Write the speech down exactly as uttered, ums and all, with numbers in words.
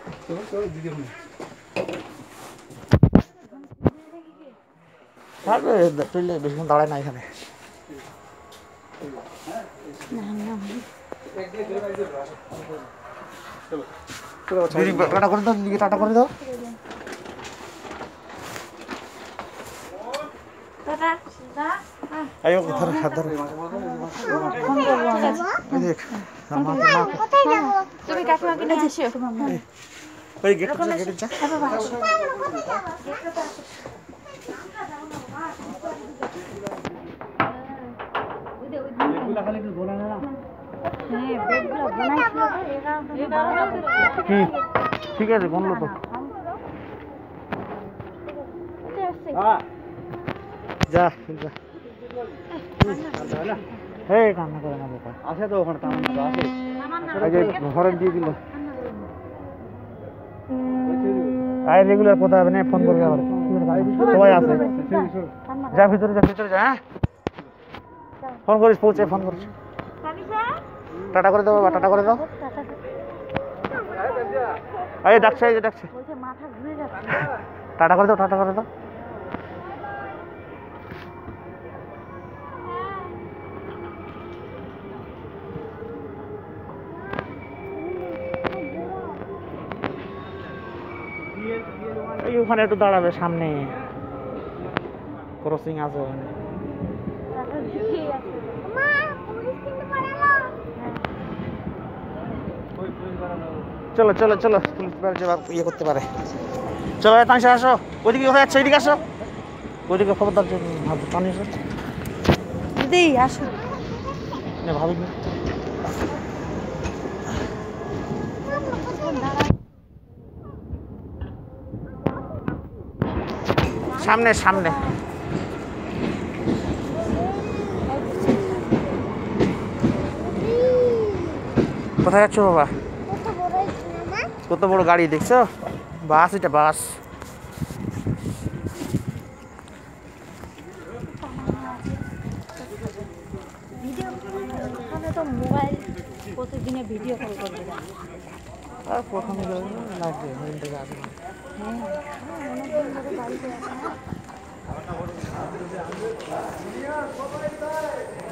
থাকবে চললে বেশিক্ষণ দাঁড়ায় না এখানে। টাটা করে দাও, দিকে টাটা করে দাও। আয়ো ধর হাত ধর। তুমি কাকিমাকে নিয়ে এসো। ওই গেট গেটে যা। ঠিক আছে বললো তো। যা যা এই কান্না করে না বোকা আছে তো ওখানে হরেন দিয়ে দিল। আয় রেগুলার কথা হবে না, ফোন করবে আবার সবাই আছে। যা ভিতরে যা ভিতরে যা। হ্যাঁ ফোন করিস, পৌঁছে ফোন করিস। টাটা করে দাও বাবা, টাটা করে দাও। এই ডাকছে এই যে ডাকছে, টাটা করে দাও, টাটা করে দাও। এই ওখানে একটু দাঁড়াবে, সামনে ক্রসিং আছে ওখানে। চলো চলো চলো, ইয়ে করতে পারে। চলো তানিশা আসো, ওইদিকে কোথায় যাচ্ছে, ওইদিকে আসো, ওইদিকে খবরদার পানি আসো দিদি আসো। ভাবি সামনে সামনে। কোথায় যাচ্ছ বাবা? কত বড় গাড়ি দেখছো? বাস, এটা বাস। মোবাইল প্রতিদিনে ভিডিও কল করবে আর প্রথমে লাগবে থেকে আসবে। হ্যাঁ অনেকদিন ধরে বাড়িতে আসে না।